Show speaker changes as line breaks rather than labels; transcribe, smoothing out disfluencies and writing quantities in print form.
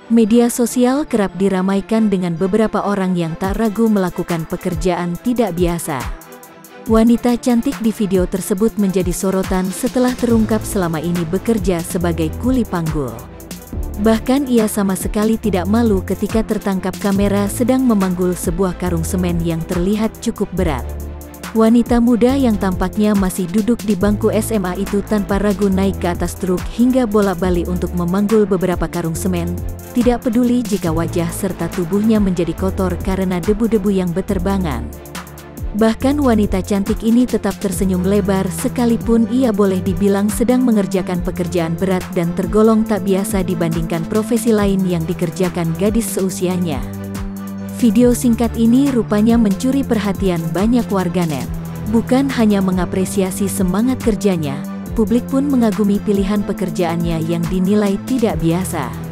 Media sosial kerap diramaikan dengan beberapa orang yang tak ragu melakukan pekerjaan tidak biasa. Wanita cantik di video tersebut menjadi sorotan setelah terungkap selama ini bekerja sebagai kuli panggul. Bahkan ia sama sekali tidak malu ketika tertangkap kamera sedang memanggul sebuah karung semen yang terlihat cukup berat. Wanita muda yang tampaknya masih duduk di bangku SMA itu tanpa ragu naik ke atas truk hingga bolak-balik untuk memanggul beberapa karung semen, tidak peduli jika wajah serta tubuhnya menjadi kotor karena debu-debu yang beterbangan. Bahkan wanita cantik ini tetap tersenyum lebar sekalipun ia boleh dibilang sedang mengerjakan pekerjaan berat dan tergolong tak biasa dibandingkan profesi lain yang dikerjakan gadis seusianya. Video singkat ini rupanya mencuri perhatian banyak warganet. Bukan hanya mengapresiasi semangat kerjanya, publik pun mengagumi pilihan pekerjaannya yang dinilai tidak biasa.